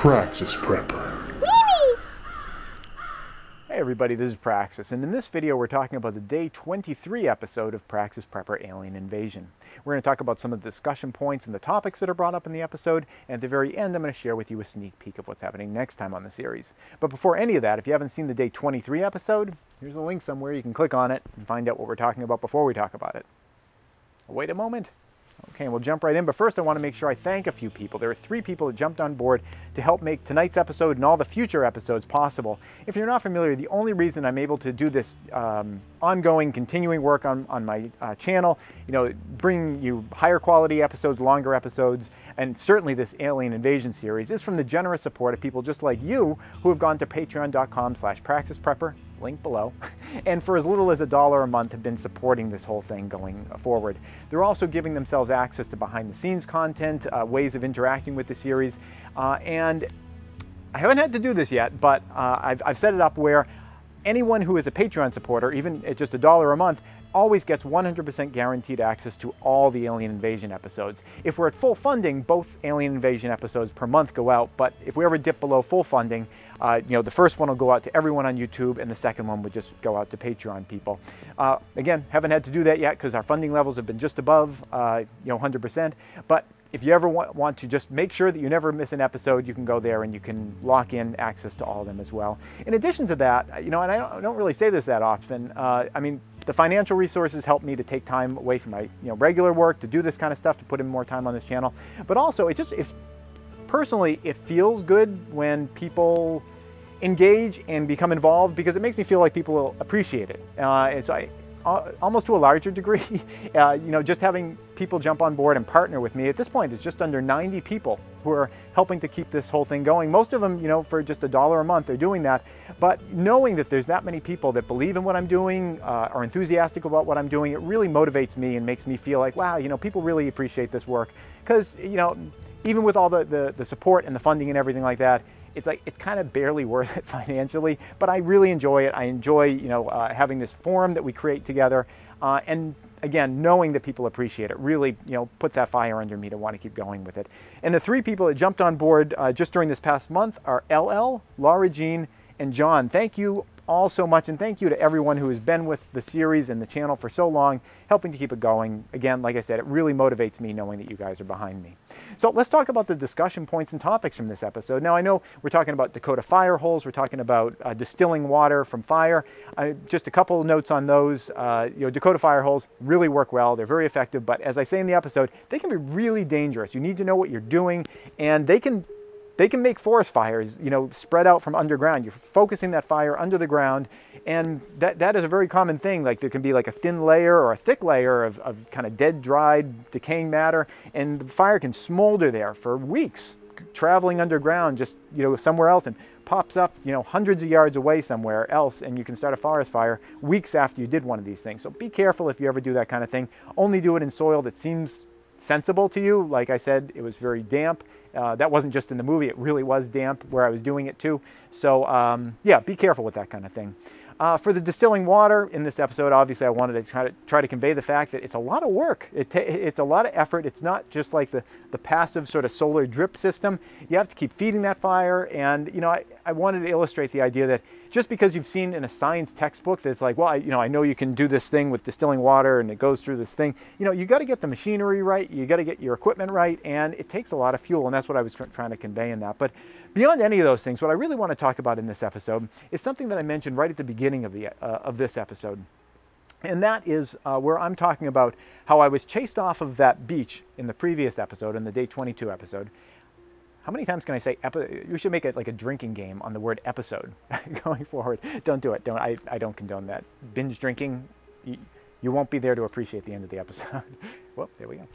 Praxis Prepper. Hey everybody, this is Praxis, and in this video we're talking about the day 23 episode of Praxis Prepper Alien Invasion. We're going to talk about some of the discussion points and the topics that are brought up in the episode, and at the very end I'm going to share with you a sneak peek of what's happening next time on the series. But before any of that, if you haven't seen the day 23 episode, here's a link somewhere. You can click on it and find out what we're talking about before we talk about it. Wait a moment. Okay, we'll jump right in, but first I want to make sure I thank a few people. There are 3 people that jumped on board to help make tonight's episode and all the future episodes possible. If you're not familiar, the only reason I'm able to do this ongoing, continuing work on my channel, bringing you higher quality episodes, longer episodes, and certainly this Alien Invasion series, is from the generous support of people just like you who have gone to patreon.com/praxisprepper, link below, and for as little as $1 a month have been supporting this whole thing going forward. They're also giving themselves access to behind the scenes content, ways of interacting with the series, and I haven't had to do this yet, but I've set it up where anyone who is a Patreon supporter, even at just $1 a month, always gets 100% guaranteed access to all the Alien Invasion episodes. If we're at full funding, both Alien Invasion episodes per month go out, but if we ever dip below full funding, the first one will go out to everyone on YouTube, and the second one would just go out to Patreon people. Again, haven't had to do that yet because our funding levels have been just above 100%, but if you ever want to just make sure that you never miss an episode, you can go there and you can lock in access to all of them as well. In addition to that, and I don't really say this that often, the financial resources help me to take time away from my regular work to do this kind of stuff, to put in more time on this channel. But also, personally, it feels good when people engage and become involved, because it makes me feel like people will appreciate it. And so almost to a larger degree, just having people jump on board and partner with me. At this point, it's just under 90 people who are helping to keep this whole thing going. Most of them, for just $1 a month, they're doing that. But knowing that there's that many people that believe in what I'm doing, are enthusiastic about what I'm doing, it really motivates me and makes me feel like, wow, people really appreciate this work. Because, even with all the support and the funding and everything like that, it's kind of barely worth it financially, but I really enjoy it. I enjoy, having this forum that we create together, and again, knowing that people appreciate it really, puts that fire under me to want to keep going with it. And the 3 people that jumped on board just during this past month are LL, Laura Jean, and John. Thank you all so much, and thank you to everyone who has been with the series and the channel for so long, helping to keep it going. Again, like I said, it really motivates me knowing that you guys are behind me. So let's talk about the discussion points and topics from this episode. Now, I know we're talking about Dakota fire holes, we're talking about distilling water from fire. Just a couple of notes on those. Dakota fire holes really work well, they're very effective, but as I say in the episode, they can be really dangerous. You need to know what you're doing, and they can make forest fires, spread out from underground. You're focusing that fire under the ground, and that is a very common thing. Like, there can be like a thin layer or a thick layer of kind of dead, dried, decaying matter, and the fire can smolder there for weeks, traveling underground just, somewhere else, and pops up, hundreds of yards away somewhere else, and you can start a forest fire weeks after you did one of these things. So be careful if you ever do that kind of thing. Only do it in soil that seems sensible to you. Like I said, it was very damp. That wasn't just in the movie, it really was damp where I was doing it too. So yeah, be careful with that kind of thing. For the distilling water in this episode, obviously I wanted to try to convey the fact that it's a lot of work. It's a lot of effort. It's not just like the passive sort of solar drip system. You have to keep feeding that fire, and I wanted to illustrate the idea that just because you've seen in a science textbook that's like, well, I know you can do this thing with distilling water and it goes through this thing, you got to get the machinery right, you got to get your equipment right, and it takes a lot of fuel, and that's what I was trying to convey in that. But beyond any of those things, what I really want to talk about in this episode is something that I mentioned right at the beginning of this episode. And that is where I'm talking about how I was chased off of that beach in the previous episode, in the day 22 episode. How many times can I say you should make it like a drinking game on the word episode going forward. Don't do it. I don't condone that. Binge drinking, you won't be there to appreciate the end of the episode. Well, there we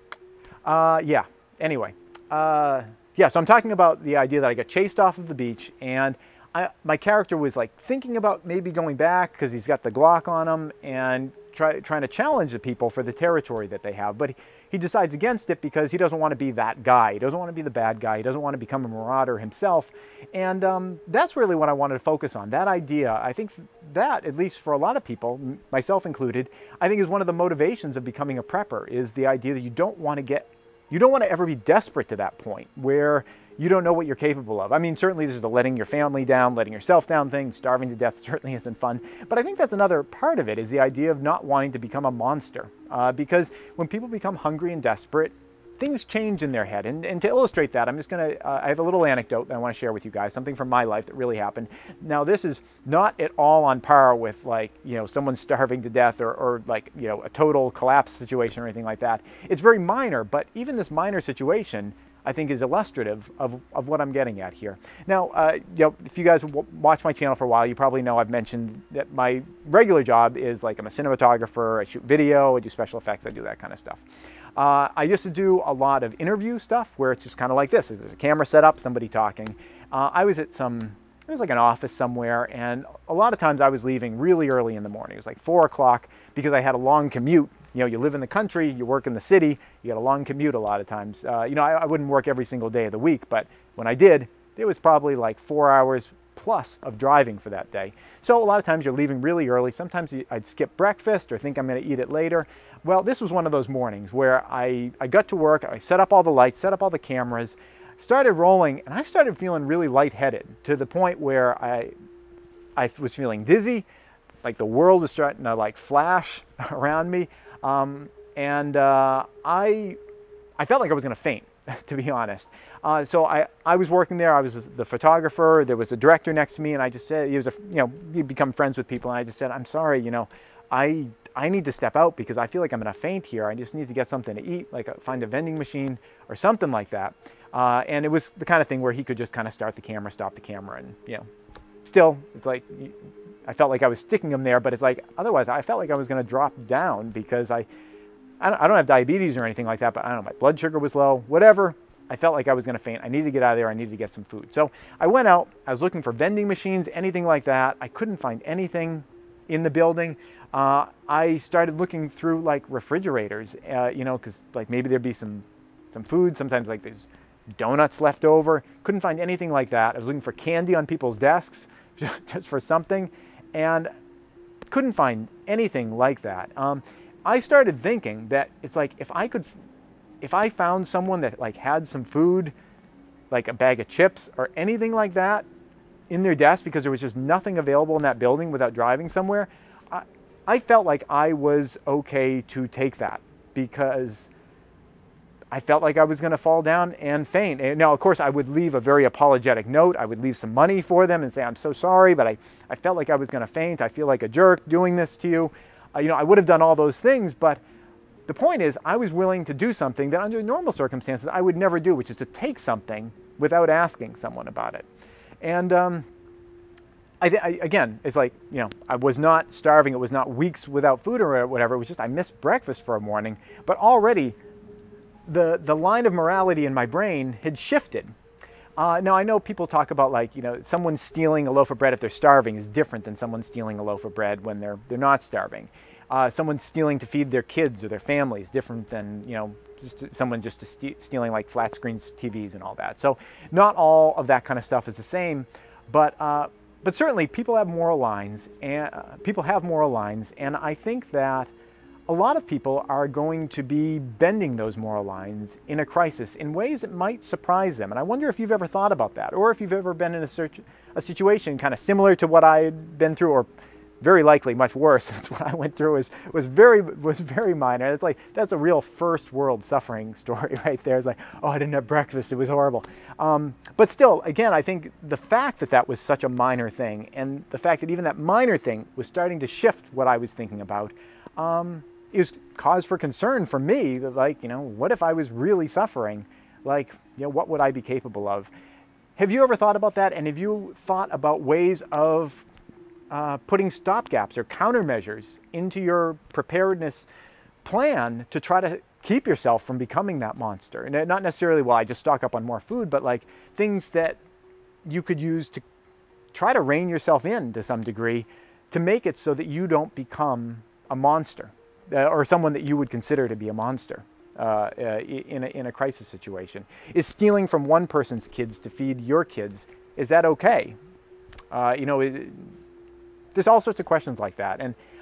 go. Yeah, anyway. Yeah, so I'm talking about the idea that I got chased off of the beach, and my character was like thinking about maybe going back because he's got the Glock on him and trying to challenge the people for the territory that they have. But he decides against it because he doesn't want to be that guy. He doesn't want to be the bad guy. He doesn't want to become a marauder himself. And that's really what I wanted to focus on, that idea. I think that, at least for a lot of people, myself included, I think is one of the motivations of becoming a prepper, is the idea that you don't want to get you don't want to ever be desperate to that point where you don't know what you're capable of. I mean, certainly there's the letting your family down, letting yourself down thing. Starving to death certainly isn't fun. But I think that's another part of it, is the idea of not wanting to become a monster. Because when people become hungry and desperate, things change in their head. And to illustrate that, I'm just going to, I have a little anecdote that I want to share with you guys, something from my life that really happened. Now, this is not at all on par with, like, you know, someone starving to death or like, you know, a total collapse situation or anything like that. It's very minor, but even this minor situation, I think, is illustrative of what I'm getting at here. Now, you know, if you guys watch my channel for a while, you probably know I've mentioned that my regular job is, like, I'm a cinematographer, I shoot video, I do special effects, I do that kind of stuff. I used to do a lot of interview stuff where it's just kind of like this. There's a camera set up, somebody talking. I was at it was like an office somewhere, and a lot of times I was leaving really early in the morning. It was like 4 o'clock because I had a long commute. You know, you live in the country, you work in the city, you got a long commute a lot of times. You know, I wouldn't work every single day of the week, but when I did, it was probably like 4 hours plus of driving for that day. So a lot of times you're leaving really early. Sometimes I'd skip breakfast or think I'm going to eat it later. Well, this was one of those mornings where I got to work, I set up all the lights, set up all the cameras, started rolling, and I started feeling really lightheaded to the point where I was feeling dizzy, like the world is starting to, like, flash around me. I felt like I was going to faint, to be honest. So I was working there. I was the photographer. There was a director next to me, and I just said, you know, you become friends with people, and I just said, I'm sorry, you know, I need to step out because I feel like I'm going to faint here. I just need to get something to eat, like find a vending machine or something like that. And it was the kind of thing where he could just kind of start the camera, stop the camera, and, you know, still, it's like, I felt like I was sticking him there, but it's like, otherwise I felt like I was going to drop down because I don't have diabetes or anything like that, but I don't know, my blood sugar was low, whatever. I felt like I was going to faint. I needed to get out of there. I needed to get some food. So I went out. I was looking for vending machines, anything like that. I couldn't find anything in the building. I started looking through, like, refrigerators, you know, because, like, maybe there'd be some food. Sometimes, like, there's donuts left over. Couldn't find anything like that. I was looking for candy on people's desks just for something, and couldn't find anything like that. I started thinking that it's like, if I found someone that, like, had some food, like a bag of chips or anything like that in their desk, because there was just nothing available in that building without driving somewhere, I felt like I was okay to take that, because I felt like I was going to fall down and faint. And now, of course, I would leave a very apologetic note. I would leave some money for them and say, I'm so sorry, but I felt like I was going to faint. I feel like a jerk doing this to you. You know, I would have done all those things, but the point is, I was willing to do something that under normal circumstances I would never do, which is to take something without asking someone about it. And again, it's like, you know, I was not starving. It was not weeks without food or whatever. It was just I missed breakfast for a morning. But already the line of morality in my brain had shifted. Now, I know people talk about, like, you know, someone stealing a loaf of bread if they're starving is different than someone stealing a loaf of bread when they're not starving. Someone stealing to feed their kids or their family is different than, you know, someone just stealing, like, flat screen TVs and all that. So not all of that kind of stuff is the same, but certainly people have moral lines, and I think that a lot of people are going to be bending those moral lines in a crisis in ways that might surprise them. And I wonder if you've ever thought about that, or if you've ever been in a situation kind of similar to what I had been through, or very likely much worse, since what I went through was very minor. It's like, that's a real first world suffering story right there. It's like, oh, I didn't have breakfast, it was horrible. But still, again, I think the fact that that was such a minor thing, and the fact that even that minor thing was starting to shift what I was thinking about, it was cause for concern for me. That, like, you know, what if I was really suffering? Like, you know, what would I be capable of? Have you ever thought about that? And have you thought about ways of putting stopgaps or countermeasures into your preparedness plan to try to keep yourself from becoming that monster? And not necessarily, well, I just stock up on more food, but like things that you could use to try to rein yourself in to some degree to make it so that you don't become a monster or someone that you would consider to be a monster in a crisis situation. Is stealing from one person's kids to feed your kids, is that okay? You know, there's all sorts of questions like that. And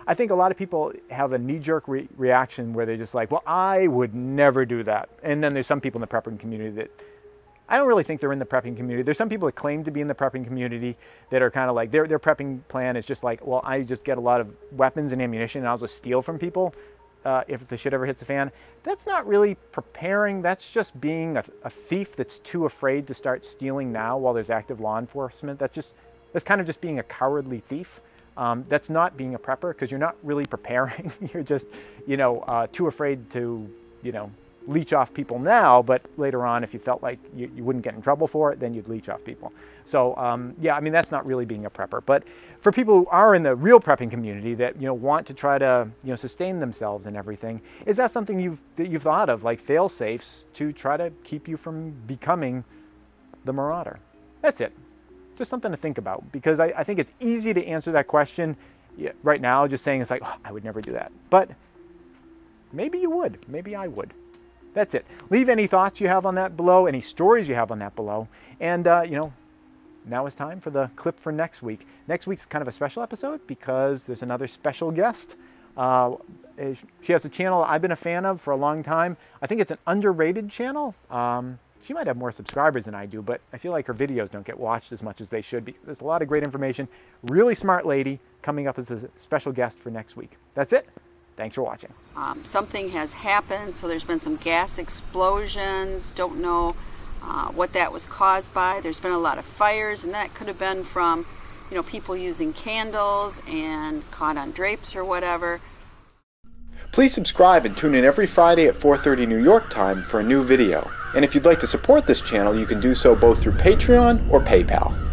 I think a lot of people have a knee-jerk reaction where they're just like, well, I would never do that. And then there's some people in the prepping community that, I don't really think they're in the prepping community. There's some people that claim to be in the prepping community that are kind of like, their prepping plan is just like, well, I just get a lot of weapons and ammunition and I'll just steal from people if the shit ever hits the fan. That's not really preparing. That's just being a thief that's too afraid to start stealing now while there's active law enforcement. That's kind of just being a cowardly thief. That's not being a prepper, because you're not really preparing. You're just, too afraid to, leech off people now, but later on, if you felt like you wouldn't get in trouble for it, then you'd leech off people. So yeah, I mean, that's not really being a prepper. But for people who are in the real prepping community that want to try to sustain themselves and everything, is that something that you've thought of, like fail safes to try to keep you from becoming the marauder? That's it. Just something to think about, because I think it's easy to answer that question right now, just saying it's like, oh, I would never do that. But maybe you would. Maybe I would. That's it. Leave any thoughts you have on that below, any stories you have on that below. And, now it's time for the clip for next week. Next week's kind of a special episode because there's another special guest. She has a channel I've been a fan of for a long time. I think it's an underrated channel. She might have more subscribers than I do, but I feel like her videos don't get watched as much as they should be. There's a lot of great information. Really smart lady coming up as a special guest for next week. That's it. Thanks for watching. Something has happened, so there's been some gas explosions. Don't know what that was caused by. There's been a lot of fires, and that could have been from, people using candles and caught on drapes or whatever. Please subscribe and tune in every Friday at 4:30 New York time for a new video. And if you'd like to support this channel, you can do so both through Patreon or PayPal.